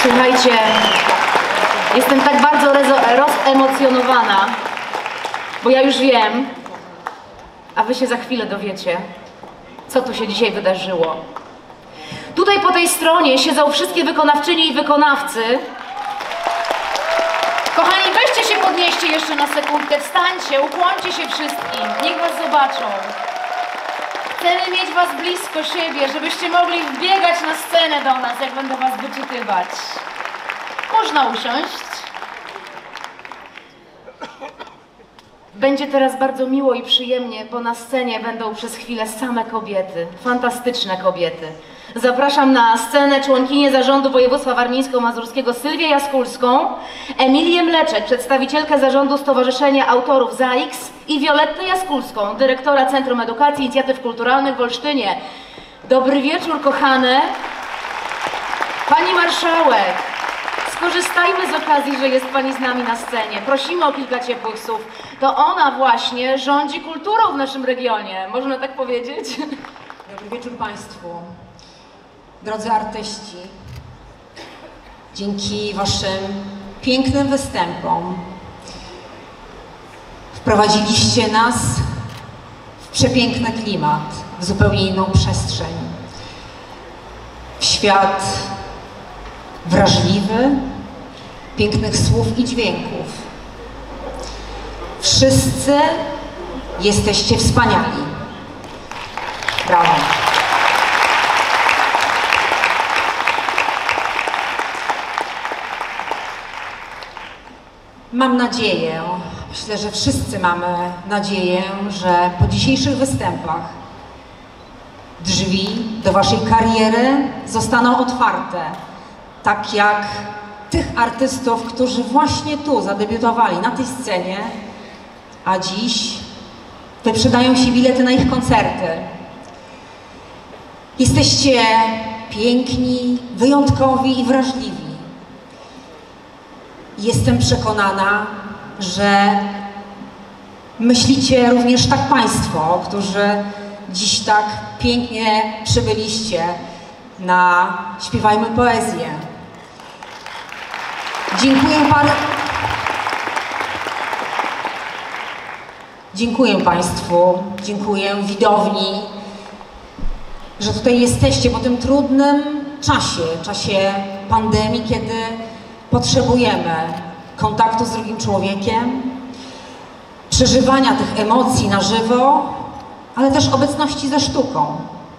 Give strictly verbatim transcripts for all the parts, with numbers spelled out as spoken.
Słuchajcie, jestem tak bardzo rozemocjonowana, bo ja już wiem, a wy się za chwilę dowiecie, co tu się dzisiaj wydarzyło. Tutaj po tej stronie siedzą wszystkie wykonawczynie i wykonawcy. Kochani, weźcie się, podnieście jeszcze na sekundkę, wstańcie, ukłońcie się wszystkim, niech was zobaczą. Chcemy mieć was blisko siebie, żebyście mogli wbiegać na scenę do nas, jak będę was wyczytywać. Można usiąść. Będzie teraz bardzo miło i przyjemnie, bo na scenie będą przez chwilę same kobiety, fantastyczne kobiety. Zapraszam na scenę członkinię Zarządu Województwa Warmińsko-Mazurskiego Sylwię Jaskulską, Emilię Mleczek, przedstawicielkę Zarządu Stowarzyszenia Autorów Z A X i Violettę Jaskulską, dyrektora Centrum Edukacji i Inicjatyw Kulturalnych w Olsztynie. Dobry wieczór, kochane. Pani Marszałek, skorzystajmy z okazji, że jest Pani z nami na scenie. Prosimy o kilka ciepłych słów. To ona właśnie rządzi kulturą w naszym regionie. Można tak powiedzieć? Dobry wieczór Państwu. Drodzy artyści, dzięki Waszym pięknym występom wprowadziliście nas w przepiękny klimat, w zupełnie inną przestrzeń, w świat wrażliwy, pięknych słów i dźwięków. Wszyscy jesteście wspaniali. Brawo. Mam nadzieję, myślę, że wszyscy mamy nadzieję, że po dzisiejszych występach drzwi do Waszej kariery zostaną otwarte, tak jak tych artystów, którzy właśnie tu zadebiutowali, na tej scenie, a dziś wyprzedają się bilety na ich koncerty. Jesteście piękni, wyjątkowi i wrażliwi. Jestem przekonana, że myślicie również tak Państwo, którzy dziś tak pięknie przybyliście na Śpiewajmy Poezję. Dziękuję Panu. Dziękuję Państwu, dziękuję widowni, że tutaj jesteście po tym trudnym czasie, czasie pandemii, kiedy potrzebujemy kontaktu z drugim człowiekiem, przeżywania tych emocji na żywo, ale też obecności ze sztuką.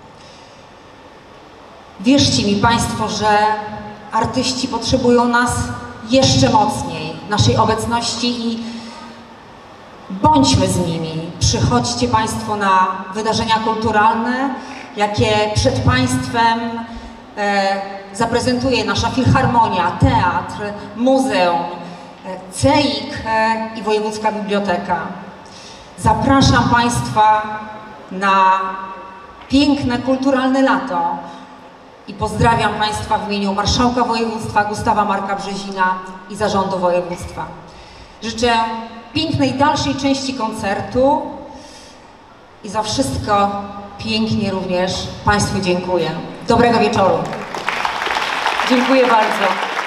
Wierzcie mi Państwo, że artyści potrzebują nas jeszcze mocniej, naszej obecności i bądźmy z nimi. Przychodźcie Państwo na wydarzenia kulturalne, jakie przed Państwem e, zaprezentuje nasza Filharmonia, teatr, muzeum, C E I K e, i Wojewódzka Biblioteka. Zapraszam Państwa na piękne, kulturalne lato i pozdrawiam Państwa w imieniu Marszałka Województwa Gustawa Marka Brzezina i Zarządu Województwa. Życzę pięknej dalszej części koncertu i za wszystko pięknie również Państwu dziękuję. Dobrego wieczoru. Dziękuję bardzo.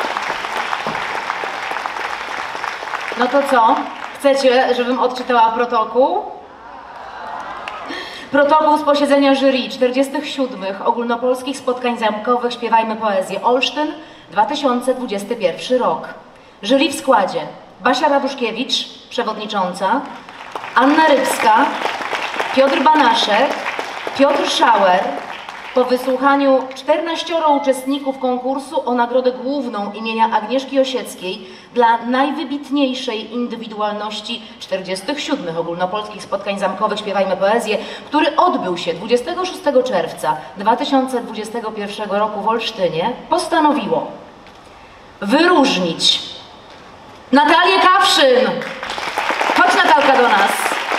No to co? Chcecie, żebym odczytała protokół? Protokół z posiedzenia jury czterdziestych siódmych Ogólnopolskich Spotkań Zamkowych Śpiewajmy Poezję Olsztyn dwa tysiące dwudziesty pierwszy rok. Jury w składzie: Basia Raduszkiewicz, przewodnicząca, Anna Rybska, Piotr Banaszek, Piotr Schauer. Po wysłuchaniu czternaścioro uczestników konkursu o nagrodę główną imienia Agnieszki Osieckiej dla najwybitniejszej indywidualności czterdziestych siódmych Ogólnopolskich Spotkań Zamkowych Śpiewajmy Poezję, który odbył się dwudziestego szóstego czerwca dwa tysiące dwudziestego pierwszego roku w Olsztynie, postanowiło wyróżnić Natalię Kawszyn. Chodź, Natalka, do nas.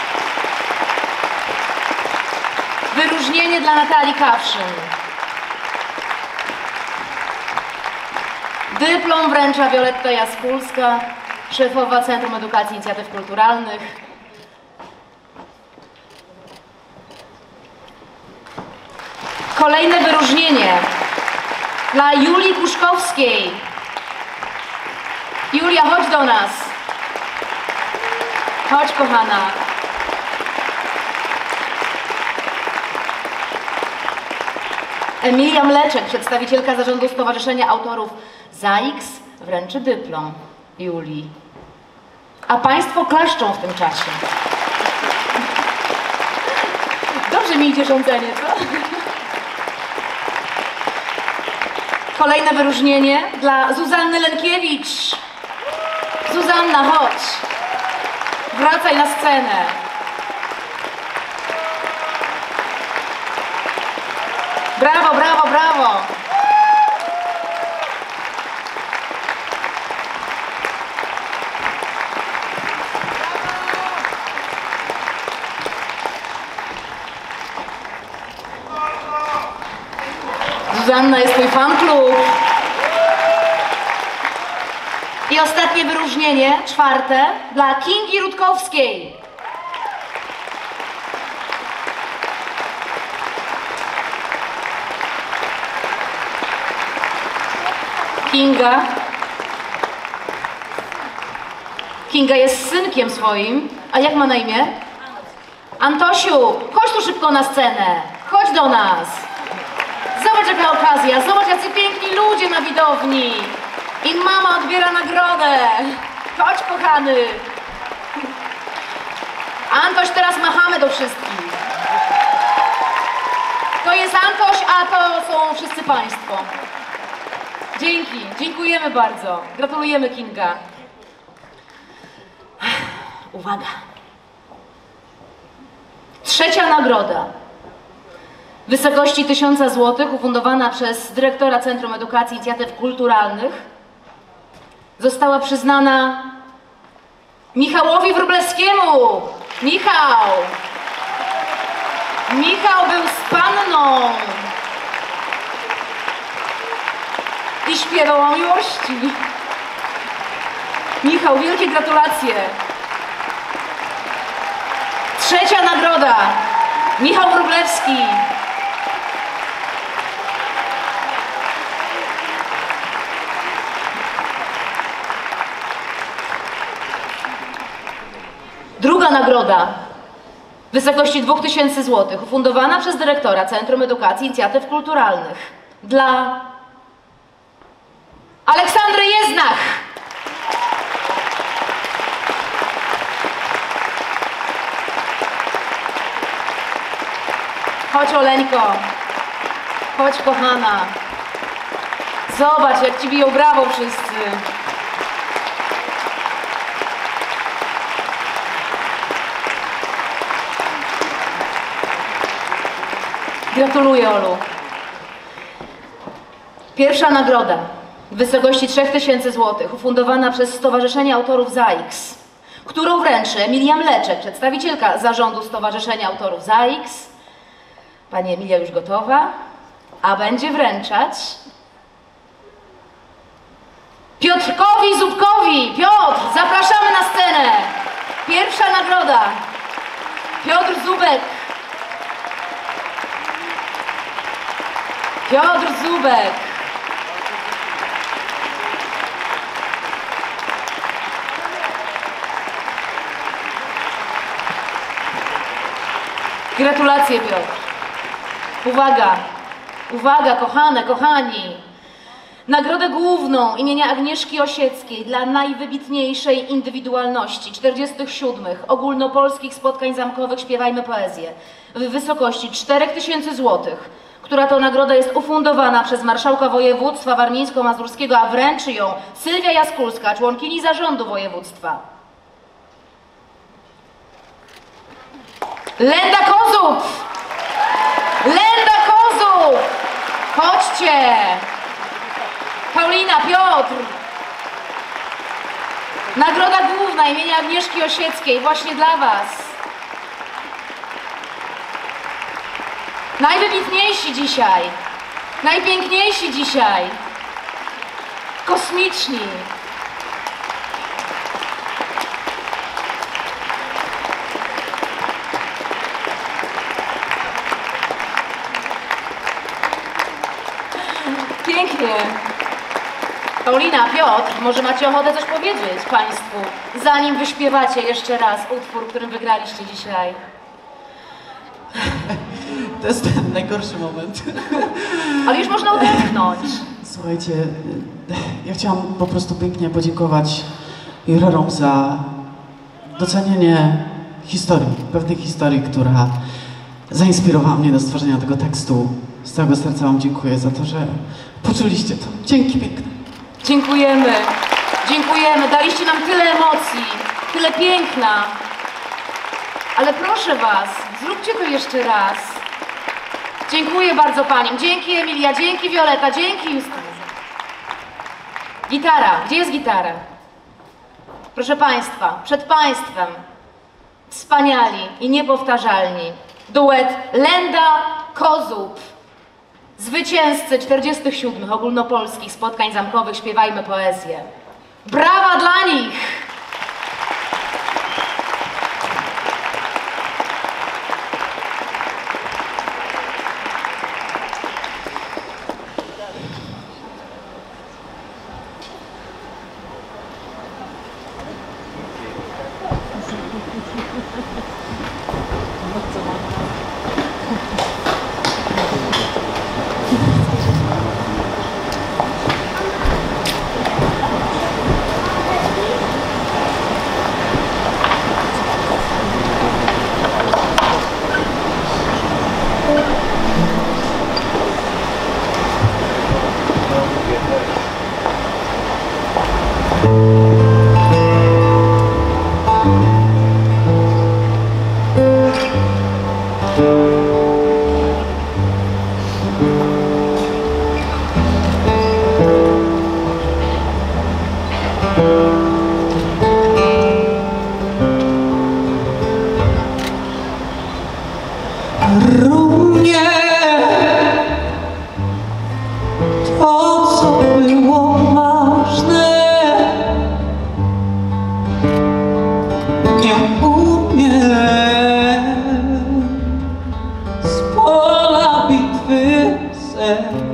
Wyróżnienie dla Natalii Kawszyn. Dyplom wręcza Violetta Jaskulska, szefowa Centrum Edukacji i Inicjatyw Kulturalnych. Kolejne wyróżnienie dla Julii Kuszkowskiej, Julia, chodź do nas. Chodź, kochana. Emilia Mleczek, przedstawicielka zarządu Stowarzyszenia Autorów ZAIKS, wręczy dyplom Julii. A państwo klaszczą w tym czasie. Dobrze mi idzie rządzenie, co? Kolejne wyróżnienie dla Zuzanny Lękiewicz. Zuzanna, chodź. Wracaj na scenę. Brawo, brawo, brawo. Zuzanna, jest twój fan klub. I ostatnie wyróżnienie, czwarte, dla Kingi Rutkowskiej. Kinga. Kinga jest synkiem swoim. A jak ma na imię? Antosiu, chodź tu szybko na scenę. Chodź do nas. Zobacz, jaka okazja. Zobacz, jacy piękni ludzie na widowni. I mama odbiera nagrodę. Chodź, kochany. Antoś, teraz machamy do wszystkich. To jest Antoś, a to są wszyscy państwo. Dzięki, dziękujemy bardzo. Gratulujemy, Kinga. Uwaga. Trzecia nagroda. W wysokości tysiąca złotych, ufundowana przez dyrektora Centrum Edukacji i Inicjatyw Kulturalnych, została przyznana Michałowi Wróblewskiemu. Michał! Michał był z panną i śpiewał o miłości. Michał, wielkie gratulacje. Trzecia nagroda. Michał Wróblewski. Druga nagroda w wysokości dwóch tysięcy złotych, ufundowana przez dyrektora Centrum Edukacji i Inicjatyw Kulturalnych dla Aleksandry Jeznach. Chodź, Oleńko. Chodź, kochana. Zobacz, jak ci biją brawo wszyscy. Gratuluję, Olu. Pierwsza nagroda w wysokości trzech tysięcy złotych, ufundowana przez Stowarzyszenie Autorów ZAIKS, którą wręczy Emilia Mleczek, przedstawicielka zarządu Stowarzyszenia Autorów ZAIKS. Pani Emilia już gotowa, a będzie wręczać Piotrkowi Zubkowi. Piotr, zapraszamy na scenę. Pierwsza nagroda. Piotr Zubek. Piotr Zubek. Gratulacje, Piotr. Uwaga, uwaga, kochane, kochani. Nagrodę główną imienia Agnieszki Osieckiej dla najwybitniejszej indywidualności czterdziestych siódmych ogólnopolskich spotkań zamkowych Śpiewajmy Poezję w wysokości czterech tysięcy złotych, która to nagroda jest ufundowana przez marszałka województwa warmińsko-mazurskiego, a wręczy ją Sylwia Jaskulska, członkini zarządu województwa. Lenda Kozub! Lenda Kozub! Chodźcie! Paulina, Piotr! Nagroda główna imienia Agnieszki Osieckiej właśnie dla was. Najwybitniejsi dzisiaj, najpiękniejsi dzisiaj, kosmiczni. Pięknie. Paulina, Piotr, może macie ochotę coś powiedzieć Państwu, zanim wyśpiewacie jeszcze raz utwór, którym wygraliście dzisiaj. To jest ten najgorszy moment. Ale już można odetchnąć. Słuchajcie, ja chciałam po prostu pięknie podziękować jurorom za docenienie historii, pewnej historii, która zainspirowała mnie do stworzenia tego tekstu. Z całego serca Wam dziękuję za to, że poczuliście to. Dzięki piękne. Dziękujemy, dziękujemy. Daliście nam tyle emocji, tyle piękna. Ale proszę Was, zróbcie to jeszcze raz. Dziękuję bardzo Paniom. Dzięki Emilia, dzięki Violeta, dzięki Justyna. Gitara, gdzie jest gitara? Proszę Państwa, przed Państwem wspaniali i niepowtarzalni duet Lenda-Kozub. Zwycięzcy czterdziestych siódmych ogólnopolskich spotkań zamkowych Śpiewajmy Poezję. Brawa dla nich! Równie to, co było ważne, nie umiem z pola bitwy zejść.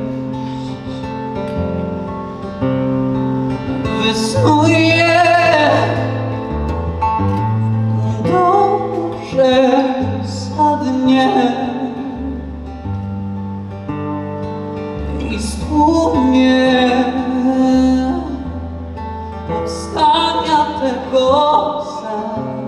Wysnuję dobrze sadnie i stłumie powstania tego sen.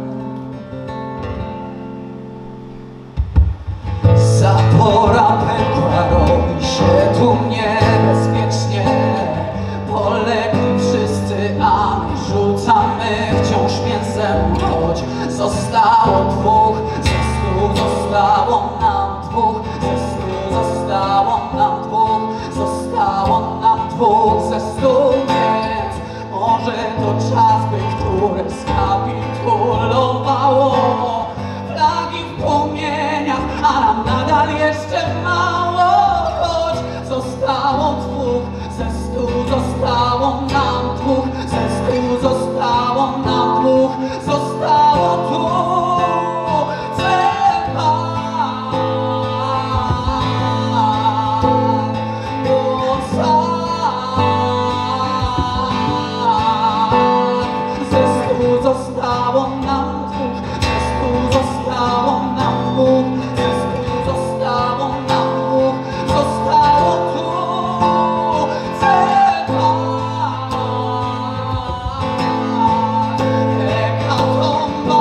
Zapora pękła, robi się tu niebezpiecznie. Polegli wszyscy, a my rzucamy wciąż mięsem, choć zostało dwóch, ze stu zostało nam dwóch, ze stu zostało nam dwóch, zostało nam dwóch ze stu, więc może to czas, by które skapitulowało. Flagi w płomieniach, a nam nadal jeszcze mało, choć zostało dwóch, ze stu zostało nam dwóch, ze stu zostało nam dwóch, zostało dwóch. Zostało nam dwóch, ze stu zostało nam dwóch, ze stu zostało nam dwóch, zostało dwóch. Hekatomba,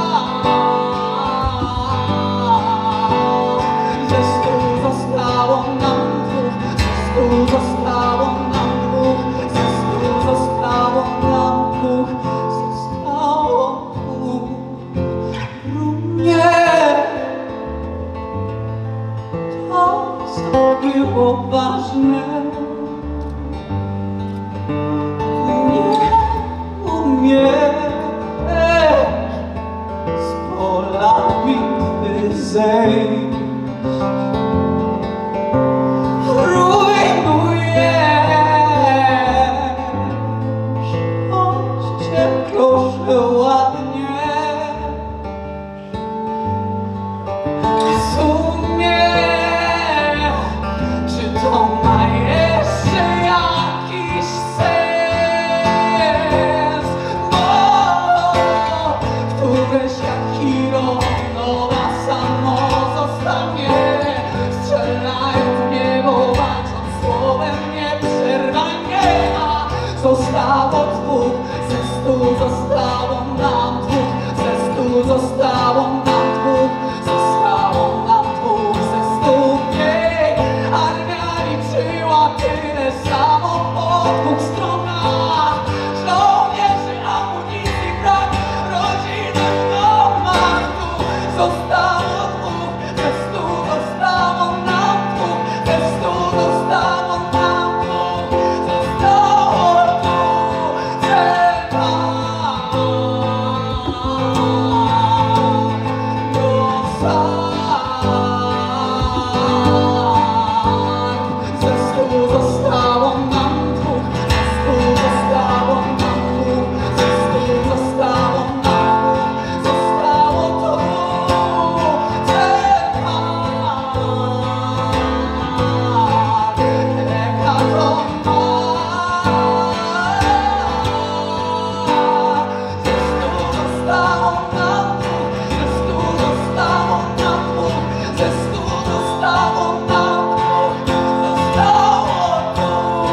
ze stu zostało nam dwóch, ze stu zostało nam dwóch, ze stu zostało nam dwóch. Było ważne, nie umiesz z pola bitwy zejść. Rujnujesz, chodźcie proszę ładnie. W sumie to ma jeszcze jakiś sens. tyle samo po dwóch stronach. Żołnierzy, amunicji brak, rodziny w domach. Tu zostało dwóch, ze stu zostało nam dwóch, ze stu zostało nam dwóch, zostało tu trzeba. Ze stu zostało nam dwóch, ze stu zostało nam dwóch, ze stu zostało nam dwóch, zostało tu trzeba. Ze stu zostało nam dwóch, ze stu zostało nam dwóch, ze stu zostało nam dwóch, zostało tu.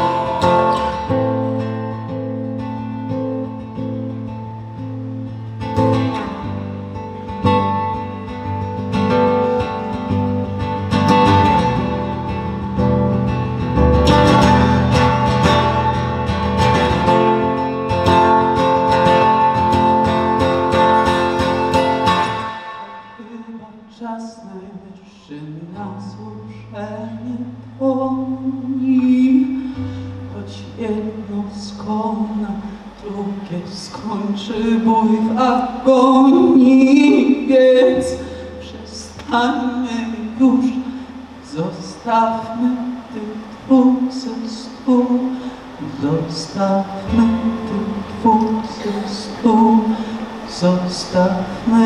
Chyba czas najwyższy na złożenie broni. Choć jedno skona, drugie skończy bój w agonii. Więc przestańmy już, zostawmy tych dwóch ze stu. Zostawmy tych dwóch ze stu. Zostawmy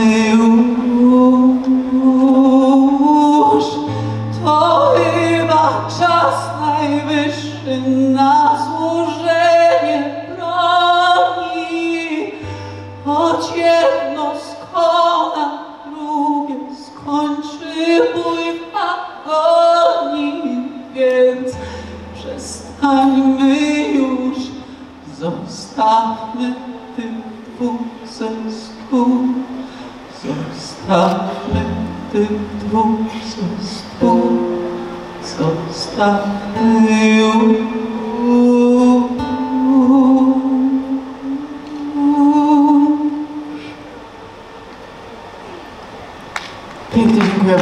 już. To chyba czas najwyższy na złożenie broni. Choć jedno skona, drugie skończy bój w agonii. Więc przestańmy już, zostawmy tych dwóch ze stu. Zostawmy tych dwóch ze stu. Zostawmy już. Pięknie dziękujemy.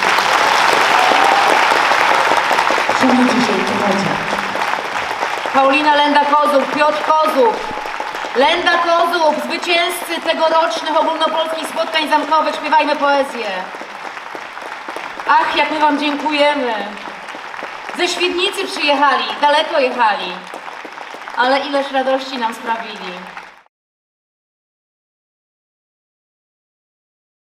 Szanowni dzisiaj, czekajcie. Paulina Lenda-Kozów, Piotr Kozów. Lenda Kozów, zwycięzcy tegorocznych ogólnopolskich spotkań zamkowych Śpiewajmy Poezję. Ach, jak my wam dziękujemy. Ze Świdnicy przyjechali, daleko jechali, ale ileż radości nam sprawili.